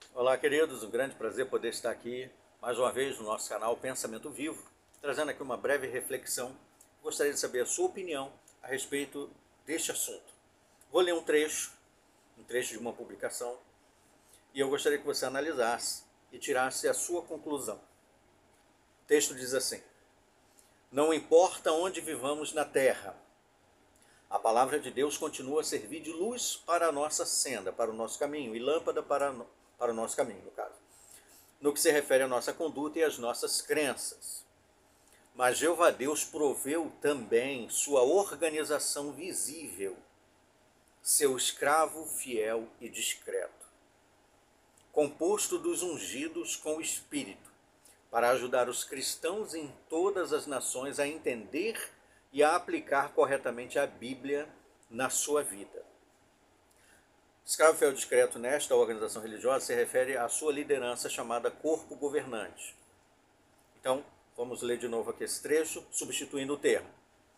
Olá, queridos, um grande prazer poder estar aqui mais uma vez no nosso canal Pensamento Vivo, trazendo aqui uma breve reflexão. Gostaria de saber a sua opinião a respeito deste assunto. Vou ler um trecho de uma publicação, e eu gostaria que você analisasse e tirasse a sua conclusão. O texto diz assim: não importa onde vivamos na terra, a palavra de Deus continua a servir de luz para a nossa senda, para o nosso caminho, e lâmpada para o nosso caminho, no caso, no que se refere à nossa conduta e às nossas crenças. Mas Jeová Deus proveu também sua organização visível, seu escravo fiel e discreto, composto dos ungidos com o Espírito, para ajudar os cristãos em todas as nações a entender e a aplicar corretamente a Bíblia na sua vida. Escravo fiel e discreto nesta organização religiosa se refere à sua liderança chamada corpo governante. Então, vamos ler de novo aqui esse trecho, substituindo o termo.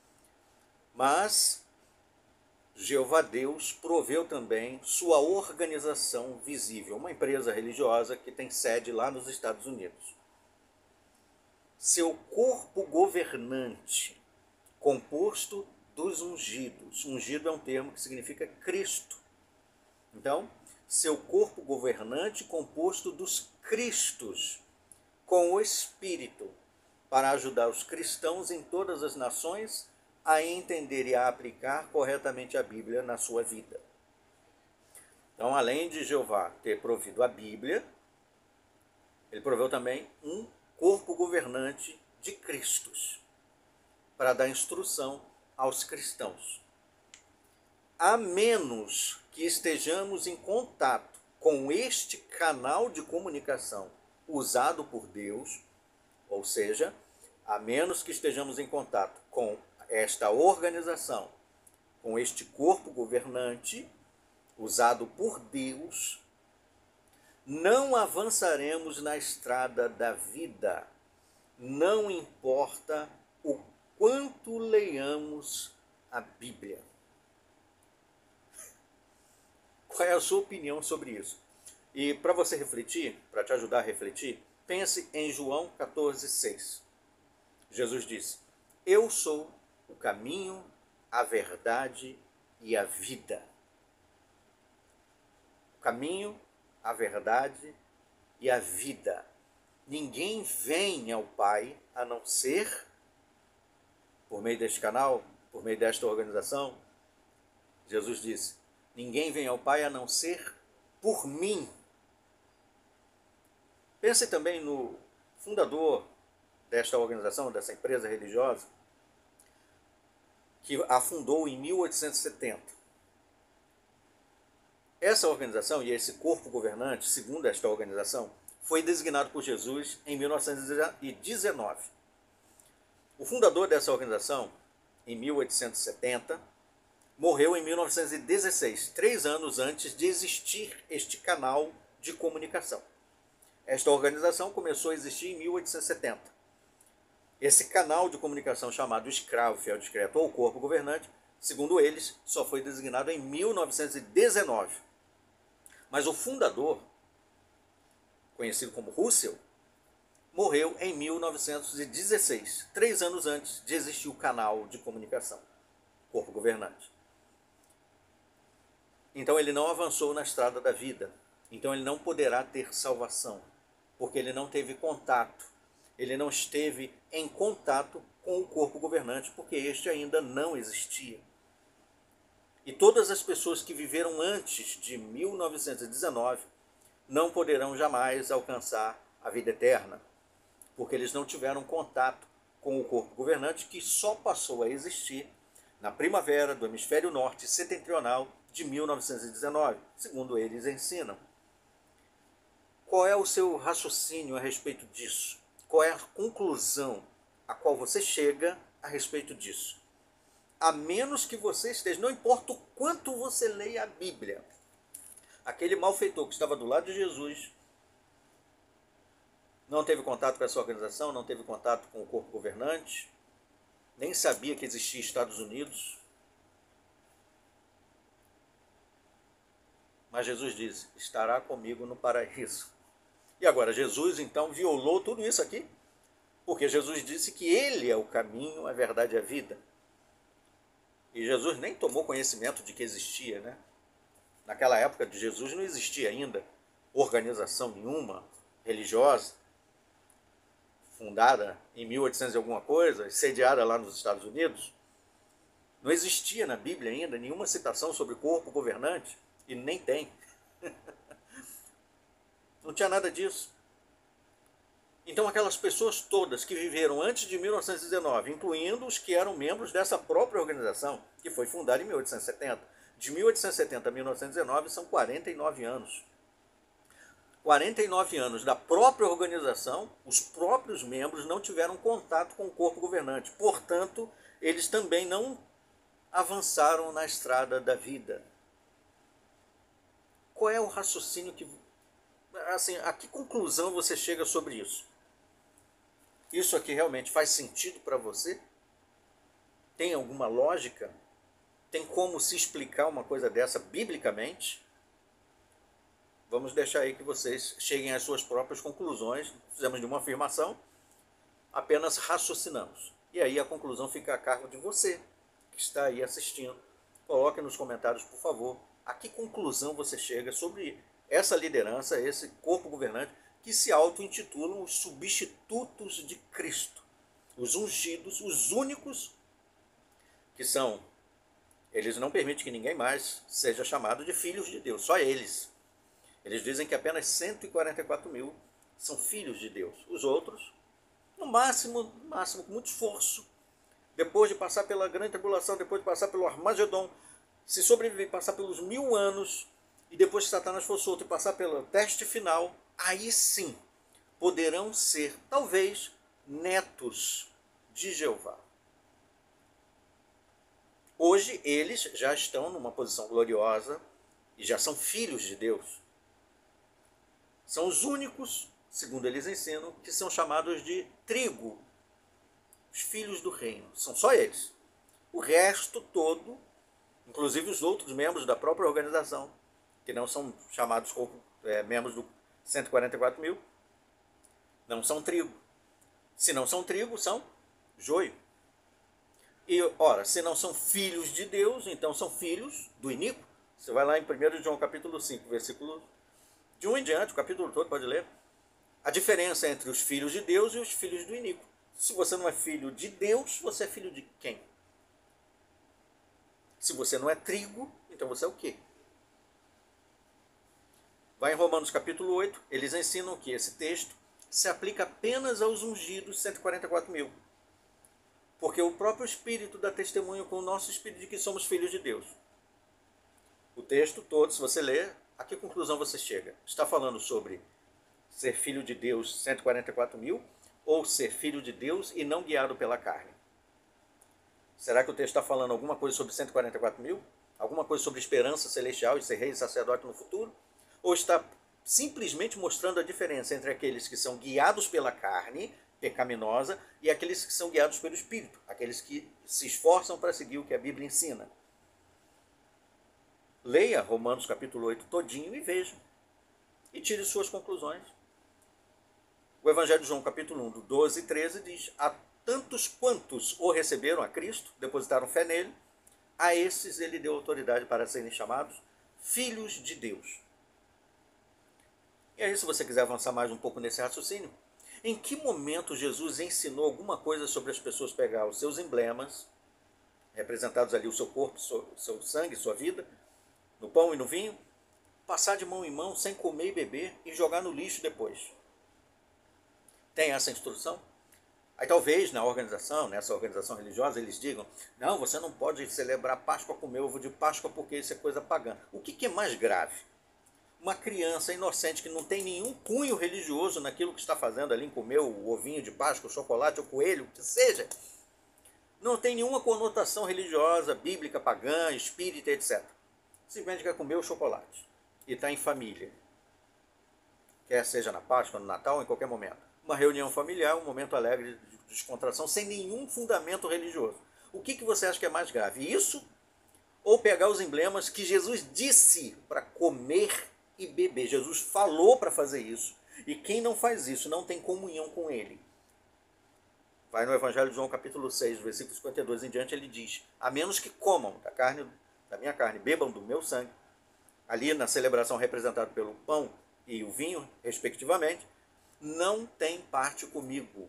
Mas Jeová Deus proveu também sua organização visível, uma empresa religiosa que tem sede lá nos Estados Unidos. Seu corpo governante, composto dos ungidos. Ungido é um termo que significa Cristo. Então, seu corpo governante composto dos Cristos, com o Espírito, para ajudar os cristãos em todas as nações a entender e a aplicar corretamente a Bíblia na sua vida. Então, além de Jeová ter provido a Bíblia, ele proveu também um corpo governante de Cristos, para dar instrução aos cristãos. A menos que estejamos em contato com este canal de comunicação usado por Deus, ou seja, a menos que estejamos em contato com esta organização, com este corpo governante usado por Deus, não avançaremos na estrada da vida, não importa o quanto leiamos a Bíblia. Qual é a sua opinião sobre isso? E para você refletir, para te ajudar a refletir, pense em João 14,6. Jesus disse: eu sou o caminho, a verdade e a vida. O caminho, a verdade e a vida. Ninguém vem ao Pai a não ser por meio deste canal, por meio desta organização. Jesus disse: ninguém vem ao Pai a não ser por mim. Pense também no fundador desta organização, dessa empresa religiosa, que a fundou em 1870. Essa organização e esse corpo governante, segundo esta organização, foi designado por Jesus em 1919. O fundador dessa organização, em 1870, morreu em 1916, 3 anos antes de existir este canal de comunicação. Esta organização começou a existir em 1870. Esse canal de comunicação chamado escravo fiel discreto ou corpo governante, segundo eles, só foi designado em 1919. Mas o fundador, conhecido como Russell, morreu em 1916, 3 anos antes de existir o canal de comunicação, corpo governante. Então ele não avançou na estrada da vida. Então ele não poderá ter salvação, porque ele não teve contato. Ele não esteve em contato com o corpo governante, porque este ainda não existia. E todas as pessoas que viveram antes de 1919 não poderão jamais alcançar a vida eterna, porque eles não tiveram contato com o corpo governante, que só passou a existir na primavera do hemisfério norte setentrional de 1919, segundo eles ensinam. Qual é o seu raciocínio a respeito disso? Qual é a conclusão a qual você chega a respeito disso? A menos que você esteja, não importa o quanto você leia a Bíblia, aquele malfeitor que estava do lado de Jesus não teve contato com essa organização, não teve contato com o corpo governante, nem sabia que existia Estados Unidos. Mas Jesus disse: estará comigo no paraíso. E agora, Jesus então violou tudo isso aqui? Porque Jesus disse que Ele é o caminho, a verdade e a vida. E Jesus nem tomou conhecimento de que existia, né? Naquela época de Jesus não existia ainda organização nenhuma religiosa, fundada em 1800 e alguma coisa, sediada lá nos Estados Unidos. Não existia na Bíblia ainda nenhuma citação sobre corpo governante, e nem tem. Não tinha nada disso. Então aquelas pessoas todas que viveram antes de 1919, incluindo os que eram membros dessa própria organização, que foi fundada em 1870, de 1870 a 1919 são 49 anos. 49 anos da própria organização, os próprios membros não tiveram contato com o corpo governante. Portanto, eles também não avançaram na estrada da vida. Qual é o raciocínio que... Assim, a que conclusão você chega sobre isso? Isso aqui realmente faz sentido para você? Tem alguma lógica? Tem como se explicar uma coisa dessa biblicamente? Vamos deixar aí que vocês cheguem às suas próprias conclusões. Fizemos de uma afirmação, apenas raciocinamos. E aí a conclusão fica a cargo de você, que está aí assistindo. Coloque nos comentários, por favor, a que conclusão você chega sobre essa liderança, esse corpo governante, que se auto-intitulam os substitutos de Cristo. Os ungidos, os únicos que são... Eles não permitem que ninguém mais seja chamado de filhos de Deus, só eles. Eles dizem que apenas 144 mil são filhos de Deus. Os outros, no máximo, com muito esforço, depois de passar pela grande tribulação, depois de passar pelo Armagedon, se sobreviver, passar pelos 1000 anos, e depois que Satanás for solto e passar pelo teste final, aí sim poderão ser, talvez, netos de Jeová. Hoje eles já estão numa posição gloriosa e já são filhos de Deus. São os únicos, segundo eles ensinam, que são chamados de trigo, os filhos do reino. São só eles. O resto todo, inclusive os outros membros da própria organização, que não são chamados membros do 144 mil, não são trigo. Se não são trigo, são joio. E, ora, se não são filhos de Deus, então são filhos do iníquo. Você vai lá em 1 João capítulo 5, versículo de 1 em diante, o capítulo todo, pode ler. A diferença entre os filhos de Deus e os filhos do iníquo. Se você não é filho de Deus, você é filho de quem? Se você não é trigo, então você é o quê? Vai em Romanos capítulo 8, eles ensinam que esse texto se aplica apenas aos ungidos 144 mil. Porque o próprio Espírito dá testemunho com o nosso Espírito de que somos filhos de Deus. O texto todo, se você ler, a que conclusão você chega? Está falando sobre ser filho de Deus 144 mil ou ser filho de Deus e não guiado pela carne? Será que o texto está falando alguma coisa sobre 144 mil? Alguma coisa sobre esperança celestial e ser rei e sacerdote no futuro? Ou está simplesmente mostrando a diferença entre aqueles que são guiados pela carne pecaminosa e aqueles que são guiados pelo Espírito, aqueles que se esforçam para seguir o que a Bíblia ensina? Leia Romanos capítulo 8 todinho e veja. E tire suas conclusões. O Evangelho de João capítulo 1, do 12 e 13 diz: a tantos quantos o receberam a Cristo, depositaram fé nele, a esses ele deu autoridade para serem chamados filhos de Deus. E aí, se você quiser avançar mais um pouco nesse raciocínio, em que momento Jesus ensinou alguma coisa sobre as pessoas pegar os seus emblemas, representados ali o seu corpo, o seu sangue, sua vida, no pão e no vinho, passar de mão em mão sem comer e beber e jogar no lixo depois? Tem essa instrução? Aí talvez na organização, nessa organização religiosa, eles digam: não, você não pode celebrar Páscoa, comer ovo de Páscoa, porque isso é coisa pagã. O que é mais grave? Uma criança inocente que não tem nenhum cunho religioso naquilo que está fazendo ali, em comer o ovinho de Páscoa, o chocolate, o coelho, o que seja, não tem nenhuma conotação religiosa, bíblica, pagã, espírita, etc. Simplesmente quer comer o chocolate e está em família. Quer seja na Páscoa, no Natal ou em qualquer momento. Uma reunião familiar, um momento alegre de descontração, sem nenhum fundamento religioso. O que você acha que é mais grave? Isso Ou pegar os emblemas que Jesus disse para comer e beber. Jesus falou para fazer isso. E quem não faz isso não tem comunhão com ele. Vai no Evangelho de João capítulo 6, versículo 52 em diante, ele diz: a menos que comam da minha carne, bebam do meu sangue, ali na celebração representada pelo pão e o vinho, respectivamente, não tem parte comigo.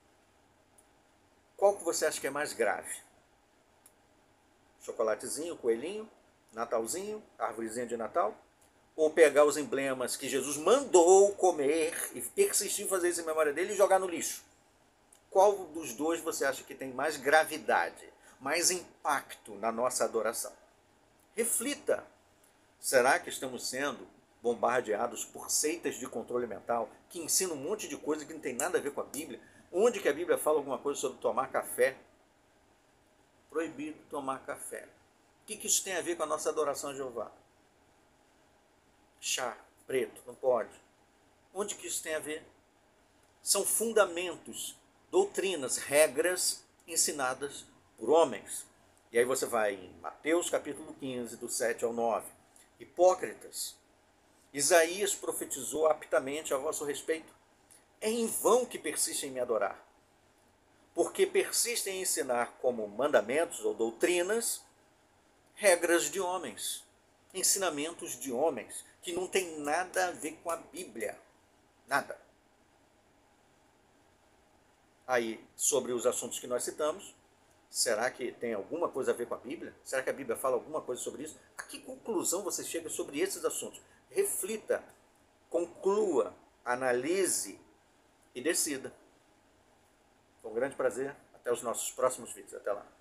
Qual que você acha que é mais grave? Chocolatezinho, coelhinho, Natalzinho, árvorezinha de Natal? Ou pegar os emblemas que Jesus mandou comer e persistir em fazer isso em memória dele e jogar no lixo? Qual dos dois você acha que tem mais gravidade, mais impacto na nossa adoração? Reflita. Será que estamos sendo bombardeados por seitas de controle mental que ensinam um monte de coisa que não tem nada a ver com a Bíblia? Onde que a Bíblia fala alguma coisa sobre tomar café? Proibido tomar café. O que isso tem a ver com a nossa adoração a Jeová? Chá preto, não pode. Onde que isso tem a ver? São fundamentos, doutrinas, regras ensinadas por homens. E aí você vai em Mateus capítulo 15, do 7 ao 9. Hipócritas, Isaías profetizou aptamente a vosso respeito. É em vão que persistem em me adorar, porque persistem em ensinar como mandamentos ou doutrinas regras de homens, ensinamentos de homens, que não tem nada a ver com a Bíblia. Nada. Aí, sobre os assuntos que nós citamos, será que tem alguma coisa a ver com a Bíblia? Será que a Bíblia fala alguma coisa sobre isso? A que conclusão você chega sobre esses assuntos? Reflita, conclua, analise e decida. Foi um grande prazer. Até os nossos próximos vídeos. Até lá.